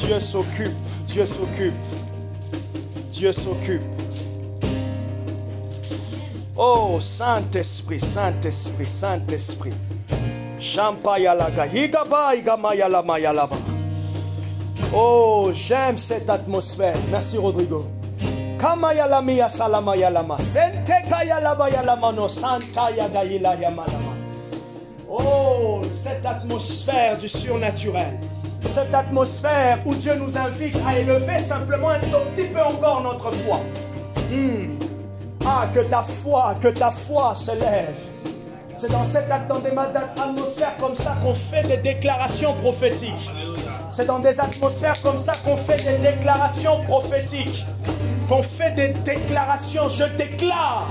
Dieu s'occupe, Dieu s'occupe, Dieu s'occupe. Oh, Saint-Esprit, Saint-Esprit, Saint-Esprit. Champayalaga, higaba, higamayala, mayalaba. Oh, j'aime cette atmosphère. Merci Rodrigo. Kamayala miya salama yalama. Sente kayalaba yalama no santa yagayila yamalama. Oh, cette atmosphère du surnaturel. Cette atmosphère où Dieu nous invite à élever simplement un tout petit peu encore notre foi. Ah, que ta foi se lève. C'est dans cette atmosphère comme ça qu'on fait des déclarations prophétiques. C'est dans des atmosphères comme ça qu'on fait des déclarations prophétiques. Qu'on fait des déclarations. Je déclare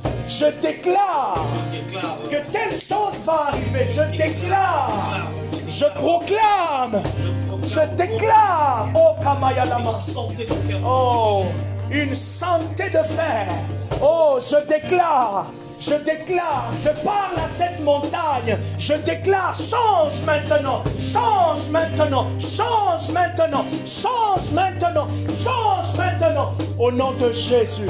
que telle chose va arriver. Je déclare, je proclame, je déclare. Oh, Kamayalama. Oh, une santé de fer. Oh, je déclare, je parle à cette montagne, je déclare, change maintenant, change maintenant, change maintenant, change maintenant, change maintenant, au nom de Jésus.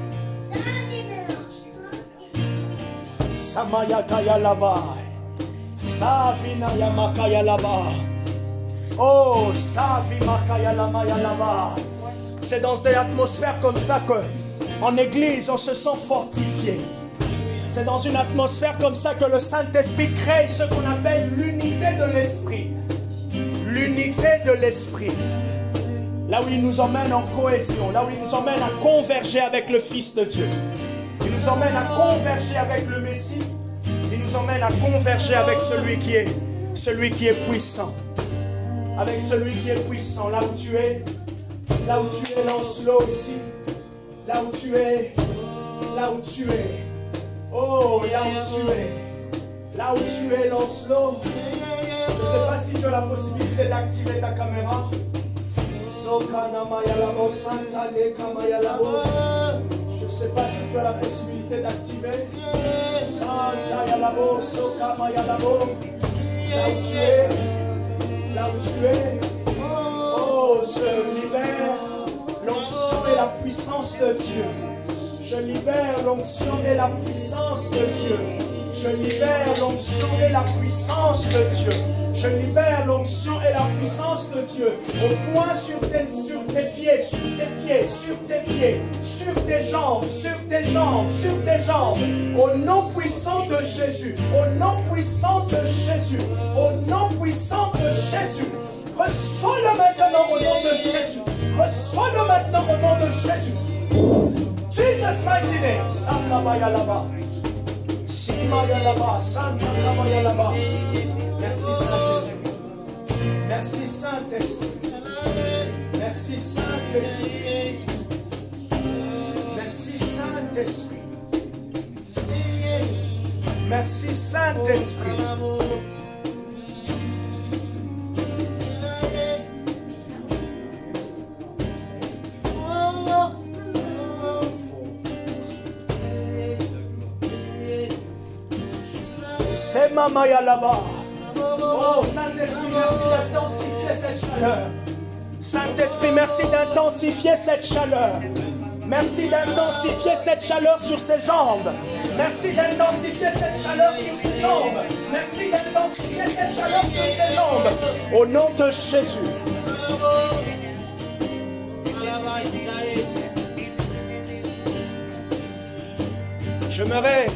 Samaya kaya lava, Savina yamakaya lava, oh Savima kaya lamaya lava. C'est dans des atmosphères comme ça que, en église, on se sent fortifié. C'est dans une atmosphère comme ça que le Saint-Esprit crée ce qu'on appelle l'unité de l'Esprit. L'unité de l'Esprit. Là où il nous emmène en cohésion, là où il nous emmène à converger avec le Fils de Dieu. Il nous emmène à converger avec le Messie. Il nous emmène à converger avec celui qui est puissant. Avec celui qui est puissant. Là où tu es, Lancelot ici. Là où tu es. Oh, là où tu es, Lancelot. Je ne sais pas si tu as la possibilité d'activer ta caméra. Je ne sais pas si tu as la possibilité d'activer. Là où tu es. Oh, je libère l'onction et la puissance de Dieu. Je libère l'onction et la puissance de Dieu. Je libère l'onction et la puissance de Dieu. Je libère l'onction et la puissance de Dieu. Au point sur tes pieds, sur tes jambes. Au nom puissant de Jésus. Au nom puissant de Jésus. Au nom puissant de Jésus. Reçois-le maintenant au nom de Jésus. Reçois-le maintenant au nom de Jésus. Jesus' mighty name. Sakabayalaba. Simayalaba. Sakabayalaba. Merci Saint-Esprit. Merci Saint-Esprit. Merci Saint-Esprit. Merci Saint-Esprit. Merci Saint-Esprit. C'est Mamaya là-bas. Oh, Saint-Esprit, merci d'intensifier cette chaleur. Saint-Esprit, merci d'intensifier cette chaleur. Merci d'intensifier cette chaleur sur ses jambes. Merci d'intensifier cette chaleur sur ses jambes. Merci d'intensifier cette chaleur sur ses jambes. Au nom de Jésus. J'aimerais...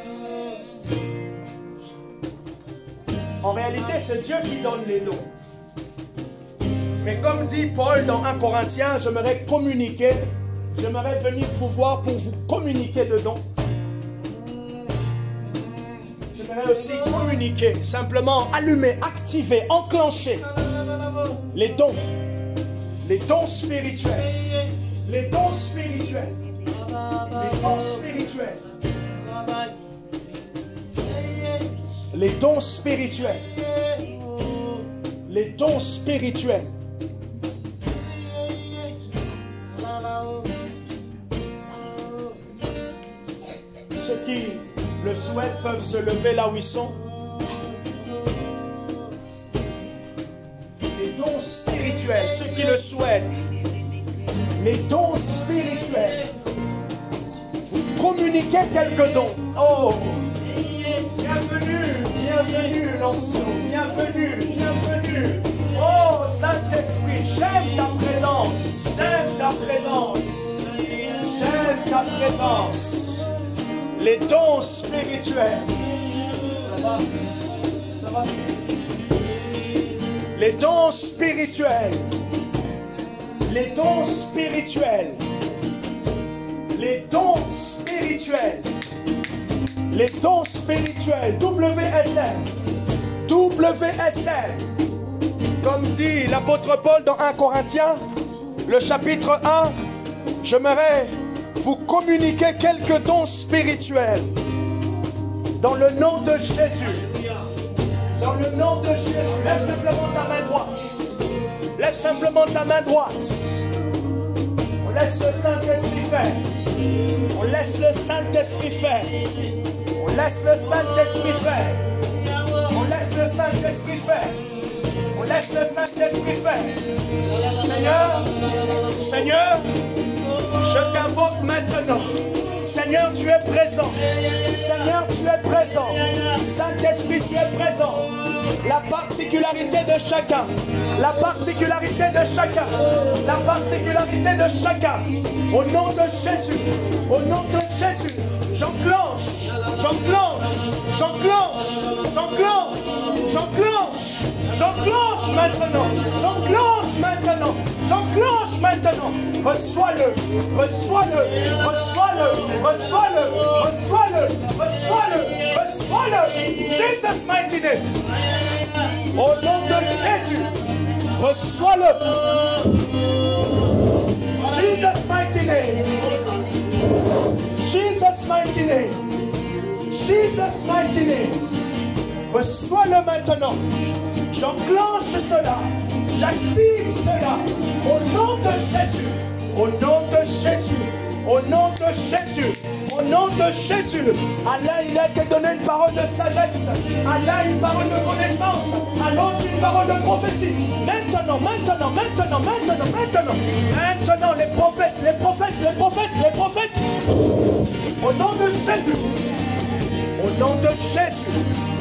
En réalité, c'est Dieu qui donne les dons. Mais comme dit Paul dans 1 Corinthiens, j'aimerais communiquer. J'aimerais venir vous voir pour vous communiquer le don. J'aimerais aussi communiquer, simplement allumer, activer, enclencher les dons. Les dons spirituels. Les dons spirituels. Les dons spirituels. Les dons spirituels. Les dons spirituels. Ceux qui le souhaitent peuvent se lever là où ils sont. Les dons dons spirituels, ceux qui le souhaitent. Les dons spirituels. Vous communiquez quelques dons. Oh, bienvenue, bienvenue, l'ancien, bienvenue, bienvenue. Oh, Saint-Esprit, j'aime ta présence, j'aime ta présence, j'aime ta présence. Les dons spirituels. Ça va? Ça va? Les dons spirituels. Les dons spirituels. Les dons spirituels. Les dons spirituels. WSM. WSM. Comme dit l'apôtre Paul dans 1 Corinthiens, le chapitre 1, j'aimerais vous communiquer quelques dons spirituels. Dans le nom de Jésus. Dans le nom de Jésus. Lève simplement ta main droite. Lève simplement ta main droite. On laisse le Saint-Esprit faire. On laisse le Saint-Esprit faire. On laisse le Saint-Esprit faire. On laisse le Saint-Esprit faire. On laisse le Saint-Esprit faire. Seigneur, Seigneur, je t'invoque maintenant. Seigneur, tu es présent. Seigneur, tu es présent. Saint-Esprit, tu es présent. La particularité de chacun. La particularité de chacun. La particularité de chacun. Au nom de Jésus. Au nom de Jésus. J'enclenche. J'enclenche. J'enclenche. J'enclenche. J'enclenche. J'enclenche maintenant. J'enclenche maintenant. J'enclenche maintenant. Reçois-le. Reçois-le. Reçois-le. Reçois-le. Reçois-le. Reçois-le. Reçois-le. Jesus mighty name. Au nom de Jésus. Reçois-le. Jesus mighty name. Jesus mighty name. Jesus mighty name. Reçois-le maintenant. J'enclenche cela. J'active cela. Au nom de Jésus. Au nom de Jésus. Au nom de Jésus. Au nom de Jésus. À l'un, il a été donné une parole de sagesse. À l'un, une parole de connaissance. À l'autre, une parole de prophétie. Maintenant, maintenant, maintenant, maintenant, maintenant. Maintenant, les prophètes, les prophètes, les prophètes, les prophètes. Au nom de Jésus. Au nom de Jésus.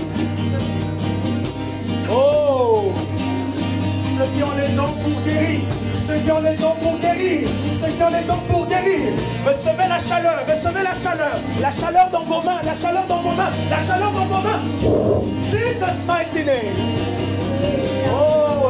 Oh! Ceux qui ont les dons pour guérir, ceux qui ont les dons pour guérir, ceux qui ont les dons pour guérir, recevez la chaleur dans vos mains, la chaleur dans vos mains, la chaleur dans vos mains. Jesus mighty name. Oh,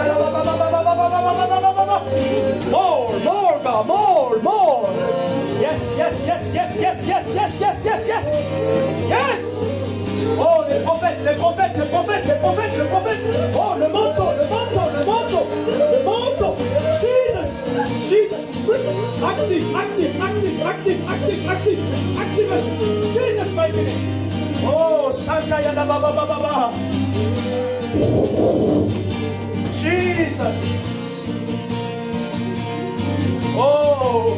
more, God, more. Yes, yes, yes, yes, yes, yes, yes, yes, yes, yes, yes. Oh, les prophètes, les prophètes, les prophètes, les prophètes, les prophètes. Oh, le manteau, le manteau, le manteau, le manteau. Jesus, Jesus. Active, active, active, active, active, active, activation. Jesus mighty name. Oh, Santa Yada Baba Baba. Jesus. Oh.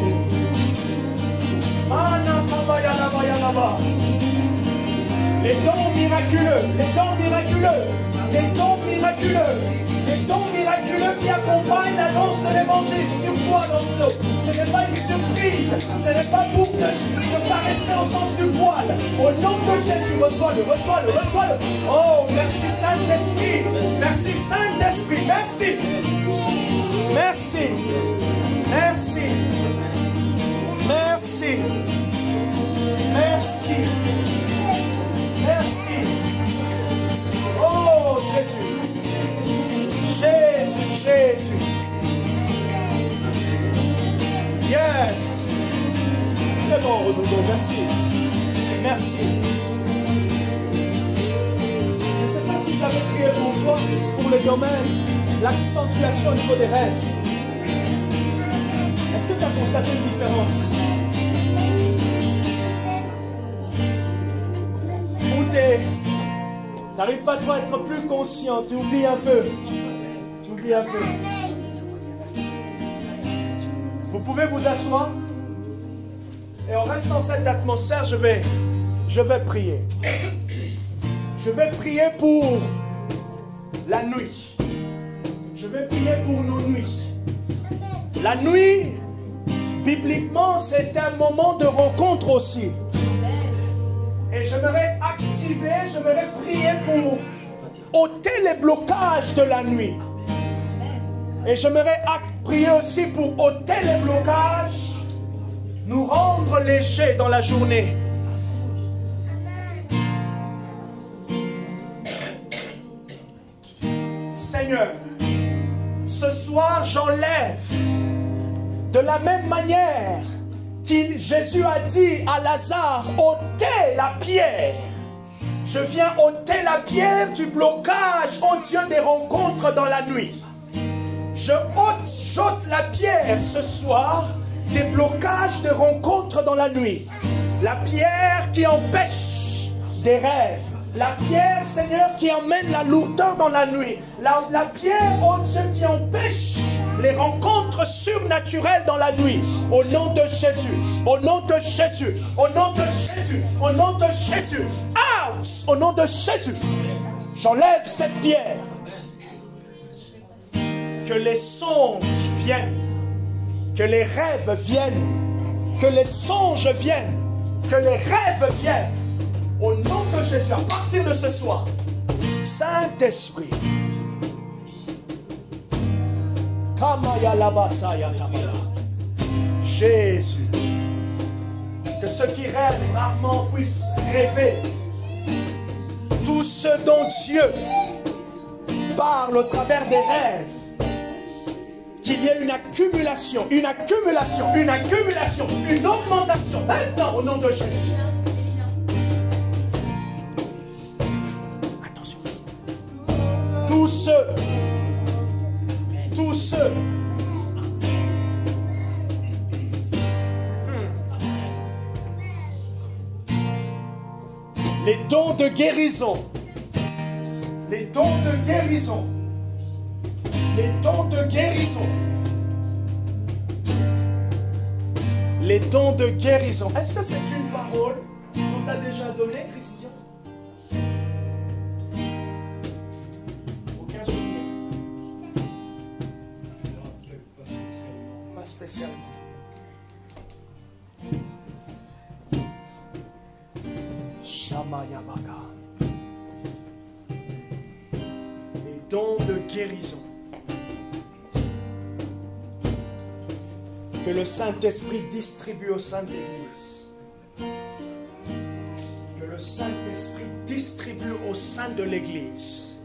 Mana Baba Yada Baba Baba. Les dons miraculeux, les dons miraculeux, les dons miraculeux, les dons miraculeux qui accompagnent l'annonce de l'évangile sur toi, Lancelot. Ce n'est pas une surprise, ce n'est pas pour te caresser au sens du poil. Au nom de Jésus, reçois-le, reçois-le, reçois-le. Oh, merci Saint-Esprit, merci Saint-Esprit, merci. Merci, merci, merci, merci. Merci. Oh Jésus. Jésus, Jésus. Yes. C'est bon, Redondo. Merci. Merci. Je ne sais pas si tu avais prié pour toi, pour le domaine, l'accentuation au niveau des rêves. Est-ce que tu as constaté une différence? Tu n'arrives pas trop à être plus conscient, tu oublies un peu. Tu oublies un peu. Vous pouvez vous asseoir. Et on reste dans cette atmosphère, je vais prier. Je vais prier pour la nuit. Je vais prier pour nos nuits. La nuit, bibliquement, c'est un moment de rencontre aussi. Et j'aimerais activer, j'aimerais prier pour ôter les blocages de la nuit. Et j'aimerais prier aussi pour ôter les blocages, nous rendre légers dans la journée. Seigneur, ce soir j'enlève de la même manière que Jésus a dit à Lazare, ôtez la pierre. Je viens ôter la pierre du blocage, oh Dieu, des rencontres dans la nuit. J'ôte la pierre ce soir des blocages de rencontres dans la nuit. La pierre qui empêche des rêves. La pierre, Seigneur, qui emmène la lourdeur dans la nuit. La pierre, oh Dieu, qui empêche les rencontres surnaturelles dans la nuit. Au nom de Jésus, au nom de Jésus, au nom de Jésus, au nom de Jésus. Out! Au nom de Jésus, j'enlève cette pierre. Que les songes viennent, que les rêves viennent, que les songes viennent, que les rêves viennent. Au nom de Jésus, à partir de ce soir, Saint-Esprit, Jésus, que ceux qui rêvent rarement puissent rêver. Tout ce dont Dieu parle au travers des rêves, qu'il y ait une accumulation, une accumulation, une accumulation, une augmentation, maintenant au nom de Jésus. Attention. Tous ceux les dons de guérison, les dons de guérison, les dons de guérison, les dons de guérison. Est-ce que c'est une parole qu'on t'a déjà donnée, Christian? Aucun souvenir? Pas spécialement. Shamayamaka. Les dons de guérison. Que le Saint-Esprit distribue au sein de l'Église. Que le Saint-Esprit distribue au sein de l'Église.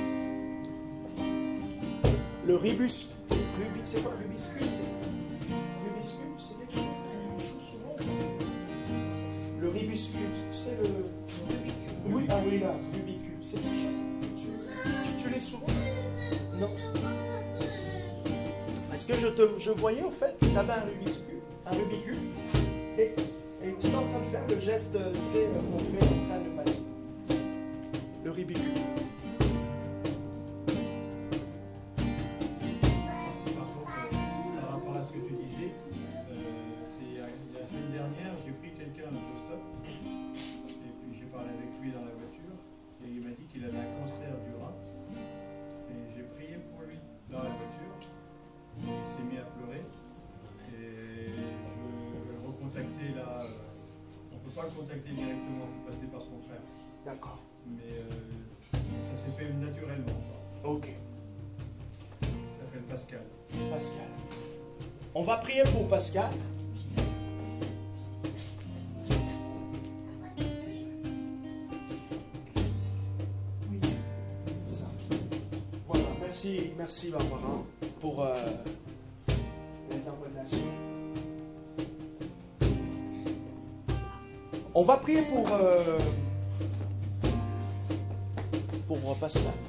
Le c'est quoi Rubik's Cube, c'est ça? Rubik's Cube, c'est quelque chose qu'on joue souvent. Le Rubik's Cube, tu sais le... Oui, ah oui là, Rubik's Cube, c'est quelque chose que tu l'es souvent? Non. Est-ce que je voyais au fait que tu avais un Rubik's Cube, et tu es en train de faire le geste, c'est qu'on fait en train de manier. Le Rubik's Cube. Par rapport à ce que tu disais, la semaine dernière, j'ai pris quelqu'un à l'autostop, et puis j'ai parlé avec lui dans la voiture, et il m'a dit qu'il avait un cancer du rein, et j'ai prié pour lui dans la voiture. Il s'est mis à pleurer et je vais le recontacter là. On ne peut pas le contacter directement, il faut passer par son frère. D'accord. Mais ça s'est fait naturellement. Ok. Il s'appelle Pascal. Pascal. On va prier pour Pascal. Oui. Ça. Voilà, merci Barbara pour l'interprétation. On va prier pour Pascal.